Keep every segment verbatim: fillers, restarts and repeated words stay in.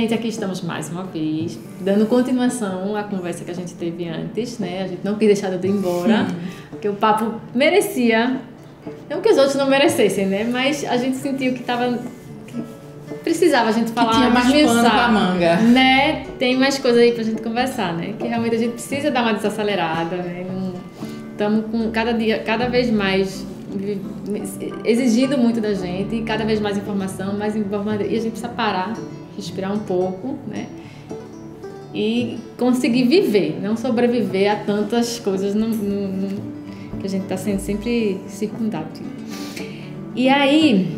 gente, aqui estamos mais uma vez, dando continuação à conversa que a gente teve antes, né? A gente não quis deixar de ir embora, porque o papo merecia, não que os outros não merecessem, né? Mas a gente sentiu que tava, que precisava a gente falar, que tinha mais pano pra manga, né? Tem mais coisa aí pra gente conversar, né? Que realmente a gente precisa dar uma desacelerada, né? Estamos com cada dia, cada vez mais exigindo muito da gente, cada vez mais informação, mais informação, e a gente precisa parar, respirar um pouco, né? E conseguir viver, não sobreviver a tantas coisas no, no, no, que a gente está sendo sempre circundado. E aí,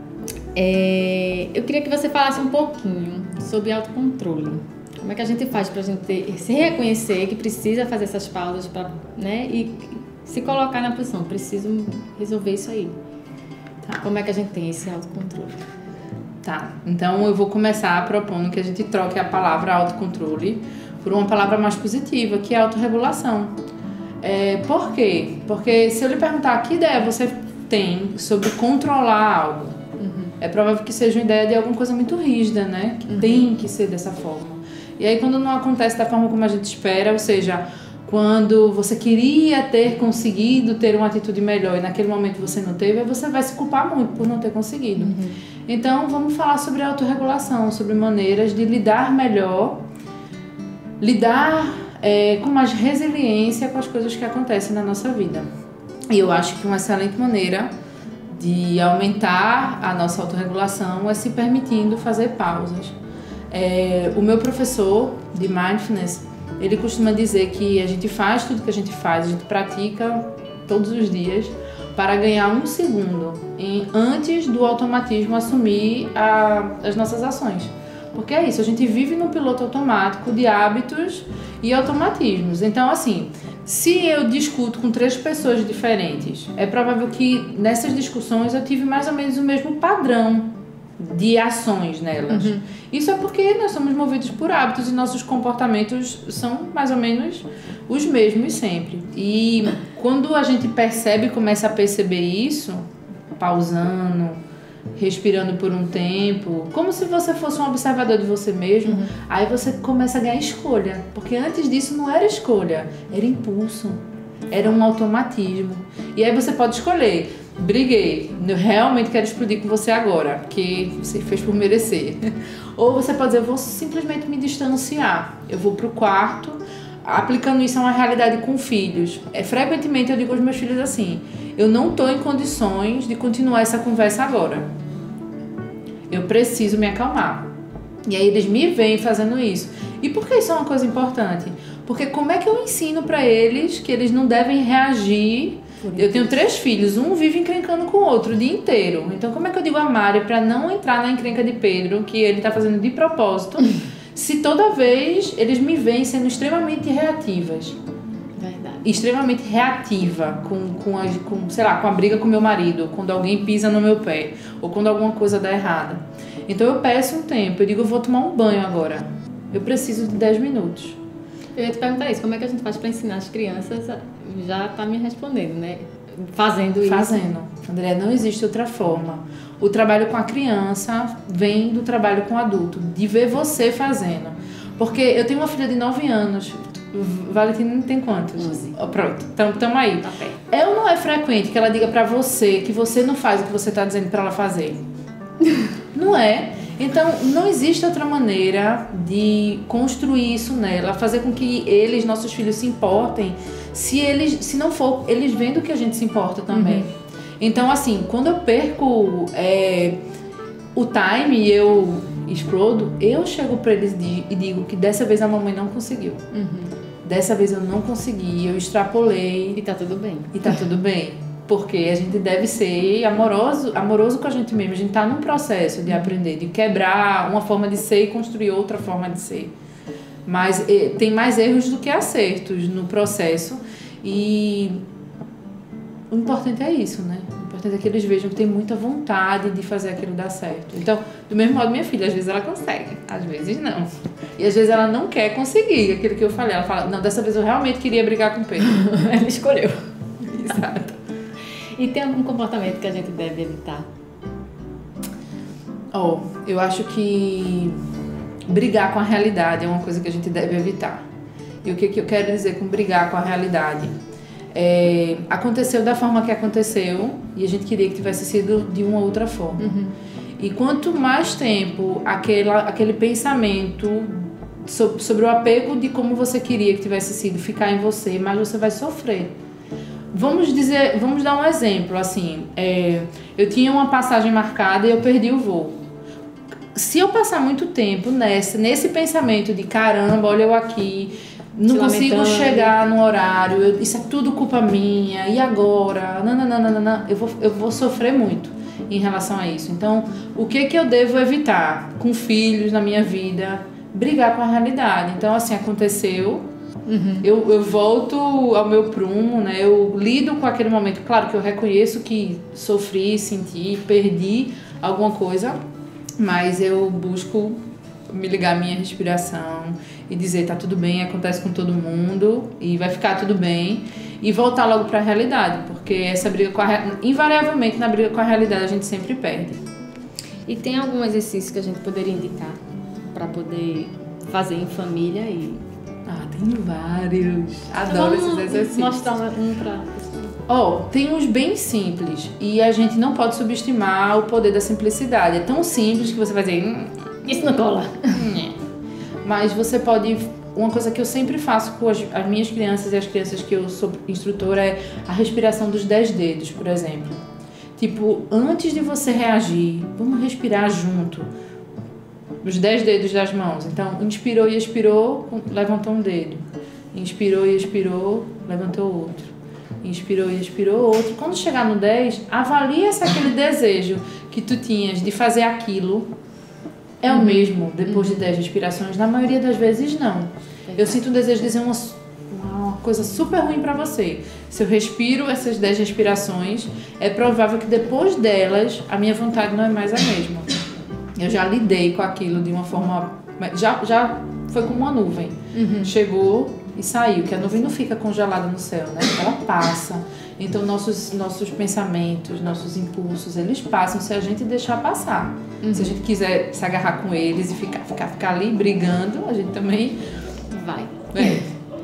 é, eu queria que você falasse um pouquinho sobre autocontrole. Como é que a gente faz para a gente se reconhecer que precisa fazer essas pausas, pra, né? E se colocar na posição, preciso resolver isso aí. Tá. Como é que a gente tem esse autocontrole? Tá, então eu vou começar propondo que a gente troque a palavra autocontrole por uma palavra mais positiva, que é autorregulação. É, por quê? Porque se eu lhe perguntar que ideia você tem sobre controlar algo, uhum. é provável que seja uma ideia de alguma coisa muito rígida, né? Que uhum. tem que ser dessa forma. E aí quando não acontece da forma como a gente espera, ou seja, quando você queria ter conseguido ter uma atitude melhor e naquele momento você não teve, aí você vai se culpar muito por não ter conseguido. Uhum. Então, vamos falar sobre autorregulação, sobre maneiras de lidar melhor, lidar é, com mais resiliência com as coisas que acontecem na nossa vida. E eu acho que uma excelente maneira de aumentar a nossa autorregulação é se permitindo fazer pausas. É, o meu professor de Mindfulness, ele costuma dizer que a gente faz tudo que a gente faz, a gente pratica todos os dias para ganhar um segundo em, antes do automatismo assumir a, as nossas ações. Porque é isso, a gente vive no piloto automático de hábitos e automatismos. Então, assim, se eu discuto com três pessoas diferentes, é provável que nessas discussões eu tive mais ou menos o mesmo padrão de ações nelas. Uhum. Isso é porque nós somos movidos por hábitos e nossos comportamentos são mais ou menos os mesmos sempre. E quando a gente percebe, começa a perceber isso, pausando, respirando por um tempo, como se você fosse um observador de você mesmo, uhum. aí você começa a ganhar escolha. Porque antes disso não era escolha, era impulso, era um automatismo. E aí você pode escolher: briguei, eu realmente quero explodir com você agora, porque você fez por merecer. Ou você pode dizer: eu vou simplesmente me distanciar, eu vou pro quarto, aplicando isso a uma realidade com filhos. É, frequentemente eu digo aos meus filhos assim: eu não estou em condições de continuar essa conversa agora, eu preciso me acalmar. E aí eles me veem fazendo isso. E por que isso é uma coisa importante? Porque como é que eu ensino para eles que eles não devem reagir? Eu tenho três filhos, um vive encrencando com o outro o dia inteiro. Então como é que eu digo a Mari para não entrar na encrenca de Pedro, que ele tá fazendo de propósito, se toda vez eles me veem sendo extremamente reativas? Verdade. Extremamente reativa com, com, a, com, sei lá, com a briga com meu marido, quando alguém pisa no meu pé, ou quando alguma coisa dá errada. Então eu peço um tempo, eu digo: eu vou tomar um banho agora, eu preciso de dez minutos. Eu ia te perguntar isso, como é que a gente faz para ensinar as crianças? Já tá me respondendo, né? Fazendo isso. Fazendo. André, não existe outra forma. O trabalho com a criança vem do trabalho com o adulto, de ver você fazendo. Porque eu tenho uma filha de nove anos, Valentina tem quantos? onze. Oh, pronto, estamos aí. Tá bem. É ou não é frequente que ela diga pra você que você não faz o que você tá dizendo pra ela fazer? Não é? Então, não existe outra maneira de construir isso nela, fazer com que eles, nossos filhos, se importem, se eles, se não for, eles vendo que a gente se importa também. Uhum. Então, assim, quando eu perco é, o time e eu explodo, eu chego pra eles e digo que dessa vez a mamãe não conseguiu. Uhum. Dessa vez eu não consegui, eu extrapolei. E tá tudo bem. E tá tudo bem. Porque a gente deve ser amoroso, amoroso com a gente mesmo. A gente tá num processo de aprender, de quebrar uma forma de ser e construir outra forma de ser. Mas eh, tem mais erros do que acertos no processo. E o importante é isso, né? O importante é que eles vejam que tem muita vontade de fazer aquilo dar certo. Então, do mesmo modo, minha filha, às vezes ela consegue, às vezes não. E às vezes ela não quer conseguir aquilo que eu falei. Ela fala: não, dessa vez eu realmente queria brigar com o Pedro. Ela escolheu. Exato. E tem algum comportamento que a gente deve evitar? Oh, eu acho que brigar com a realidade é uma coisa que a gente deve evitar. E o que, que eu quero dizer com brigar com a realidade? É, aconteceu da forma que aconteceu e a gente queria que tivesse sido de uma outra forma. Uhum. E quanto mais tempo aquela, aquele pensamento sobre, sobre o apego de como você queria que tivesse sido ficar em você, mais você vai sofrer. Vamos dizer, vamos dar um exemplo, assim, é, eu tinha uma passagem marcada e eu perdi o voo. Se eu passar muito tempo nessa, nesse pensamento de caramba, olha eu aqui, não Se consigo lamentando. chegar no horário, eu, isso é tudo culpa minha, e agora? Não, não, não, não, não, eu vou, eu vou sofrer muito em relação a isso. Então, o que que eu devo evitar com filhos na minha vida? Brigar com a realidade. Então, assim, aconteceu, uhum. eu, eu volto ao meu prumo, né? Eu lido com aquele momento. Claro que eu reconheço que sofri, senti, perdi alguma coisa, mas eu busco me ligar à minha respiração e dizer, tá tudo bem, acontece com todo mundo e vai ficar tudo bem, e voltar logo para a realidade, porque essa briga com a, invariavelmente na briga com a realidade a gente sempre perde. E tem algum exercício que a gente poderia indicar para poder fazer em família? E ah, tem vários. Adoro então, esses exercícios. Mostrar um para Ó, oh, tem uns bem simples e a gente não pode subestimar o poder da simplicidade. É tão simples que você vai dizer, hum, isso não cola. Mas você pode... Uma coisa que eu sempre faço com as, as minhas crianças e as crianças que eu sou instrutora é a respiração dos dez dedos, por exemplo. Tipo, antes de você reagir, vamos respirar junto. Os dez dedos das mãos. Então, inspirou e expirou, levantou um dedo. Inspirou e expirou, levantou outro. Inspirou e expirou outro. Quando chegar no dez, avalia se aquele desejo que tu tinhas de fazer aquilo é o mesmo depois de dez respirações. Na maioria das vezes, não. Eu sinto o desejo de dizer uma, uma coisa super ruim pra você. Se eu respiro essas dez respirações, é provável que depois delas, a minha vontade não é mais a mesma. Eu já lidei com aquilo de uma forma... Já, já foi como uma nuvem. Uhum. Chegou e saiu, que a nuvem não fica congelada no céu, né? Ela passa. Então, nossos, nossos pensamentos, nossos impulsos, eles passam se a gente deixar passar. Uhum. Se a gente quiser se agarrar com eles e ficar, ficar, ficar ali brigando, a gente também vai. É.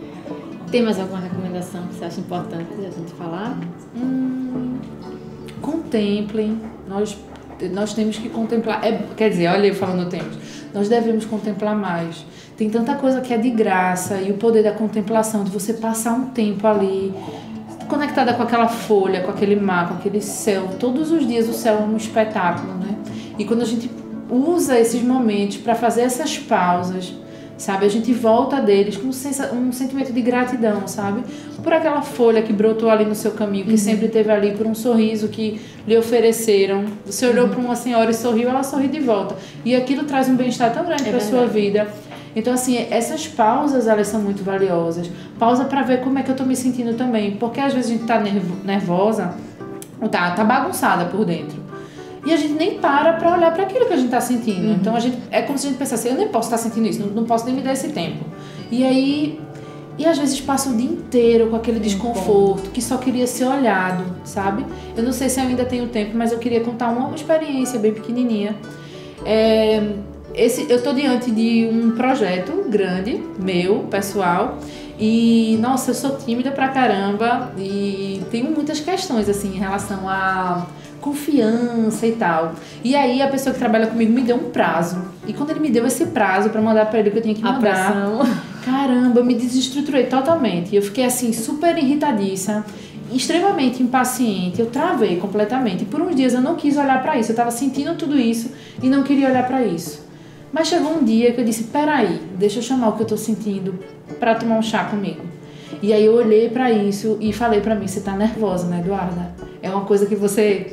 Tem mais alguma recomendação que você acha importante a gente falar? Hum, contemplem. Nós, nós temos que contemplar. É, quer dizer, olha eu falando temos. Nós devemos contemplar mais. Tem tanta coisa que é de graça e o poder da contemplação, de você passar um tempo ali conectada com aquela folha, com aquele mar, com aquele céu. Todos os dias o céu é um espetáculo, né? E quando a gente usa esses momentos para fazer essas pausas, sabe? A gente volta deles com um sentimento de gratidão, sabe? Por aquela folha que brotou ali no seu caminho, que uhum. sempre teve ali, por um sorriso que lhe ofereceram. Você olhou uhum. para uma senhora e sorriu, ela sorriu de volta. E aquilo traz um bem-estar tão grande é para a sua vida. Então, assim, essas pausas, elas são muito valiosas. Pausa para ver como é que eu tô me sentindo também. Porque às vezes a gente tá nervosa, ou tá, tá bagunçada por dentro. E a gente nem para pra olhar para aquilo que a gente tá sentindo. Uhum. Então, a gente, é como se a gente pensasse, eu nem posso estar sentindo isso, não, não posso nem me dar esse tempo. E aí, e às vezes passa o dia inteiro com aquele desconforto, que só queria ser olhado, sabe? Eu não sei se eu ainda tenho tempo, mas eu queria contar uma experiência bem pequenininha. É... Esse, eu estou diante de um projeto grande, meu, pessoal, e, nossa, eu sou tímida pra caramba e tenho muitas questões, assim, em relação a confiança e tal. E aí, a pessoa que trabalha comigo me deu um prazo. E quando ele me deu esse prazo pra mandar pra ele que eu tinha que mandar, caramba, eu me desestruturei totalmente. Eu fiquei, assim, super irritadiça, extremamente impaciente, eu travei completamente. E por uns dias eu não quis olhar pra isso, eu tava sentindo tudo isso e não queria olhar pra isso. Mas chegou um dia que eu disse, peraí, deixa eu chamar o que eu tô sentindo pra tomar um chá comigo. E aí eu olhei pra isso e falei pra mim, você tá nervosa, né, Eduarda? É uma coisa que você...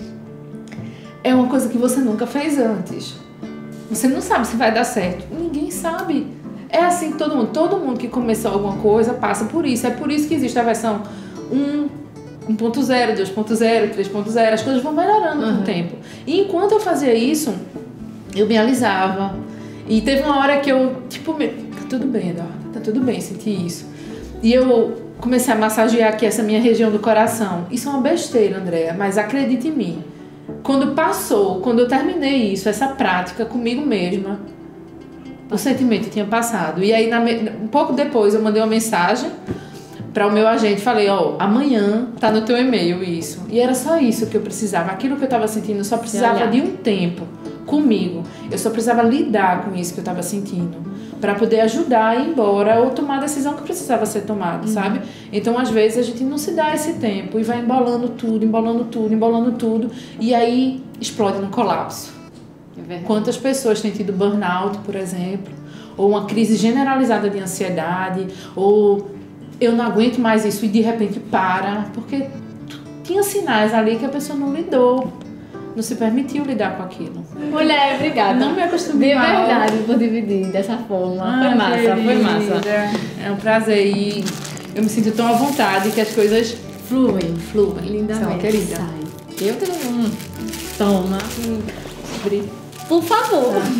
É uma coisa que você nunca fez antes. Você não sabe se vai dar certo. Ninguém sabe. É assim que todo mundo, todo mundo que começou alguma coisa passa por isso. É por isso que existe a versão um, um ponto zero, dois ponto zero, três ponto zero. As coisas vão melhorando uhum. com o tempo. E enquanto eu fazia isso, eu me alisava. E teve uma hora que eu, tipo, me... tá tudo bem, Eduardo, tá tudo bem sentir isso. E eu comecei a massagear aqui essa minha região do coração. Isso é uma besteira, Andréa, mas acredite em mim. Quando passou, quando eu terminei isso, essa prática comigo mesma, o sentimento tinha passado. E aí, na, um pouco depois, eu mandei uma mensagem para o meu agente, falei, ó, oh, amanhã tá no teu e-mail isso. E era só isso que eu precisava. Aquilo que eu tava sentindo, eu só precisava de um tempo comigo. Eu só precisava lidar com isso que eu tava sentindo, para poder ajudar a ir embora ou tomar a decisão que precisava ser tomada, uhum. sabe? Então, às vezes, a gente não se dá esse tempo e vai embolando tudo, embolando tudo, embolando tudo, e aí explode no colapso. É Quantas pessoas têm tido burnout, por exemplo, ou uma crise generalizada de ansiedade, ou eu não aguento mais isso e de repente para, porque tinha sinais ali que a pessoa não lidou, não se permitiu lidar com aquilo. Mulher, obrigada. Não me acostumei. De verdade, por dividir dessa forma. Ah, foi massa, querida. foi massa. É um prazer e eu me sinto tão à vontade que as coisas fluem, fluem. Lindamente. São, querida. Sai. Eu tenho um. Toma. Hum. Por favor. Ah.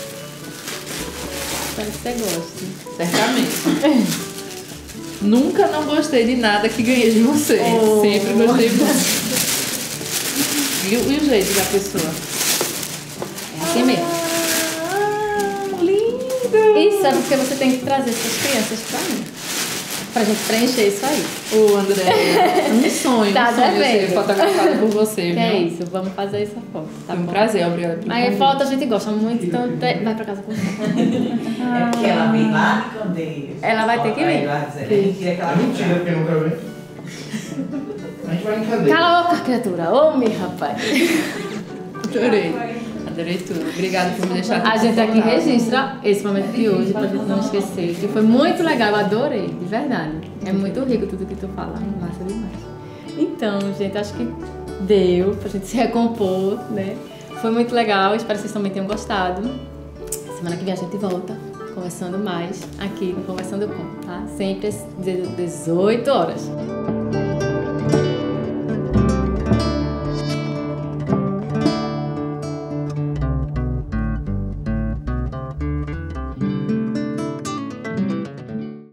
Espero que você goste. Certamente. Nunca não gostei de nada que ganhei de você. Oh. Sempre gostei muito. E, e o jeito da pessoa? É assim mesmo. Ah, lindo! Isso é porque você tem que trazer suas crianças pra mim. Pra gente preencher isso aí. Ô, oh, André, é um sonho. Tá um sonho ser fotografada por você, que viu? é isso, vamos fazer essa foto. Tá Foi um bom? prazer, obrigada pelo Aí foto a gente gosta muito, então vai pra casa com você. É porque ela vem lá de Candeias. Ela vai ter que vir. Aí vai dizer, a gente queria que ela Mentira, porque nunca vem. A gente vai em cadeia. Cala a boca, criatura. Ô, meu rapaz. Adorei. Adorei tudo. Obrigada por me deixar aqui. A gente aqui registra esse momento de hoje, pra gente não esquecer. Que foi muito legal, eu adorei, de verdade. É muito rico tudo que tu fala. Massa demais. Então, gente, acho que deu pra gente se recompor, né? Foi muito legal, espero que vocês também tenham gostado. Semana que vem a gente volta, conversando mais aqui no Conversando Com, tá? Sempre às dezoito horas.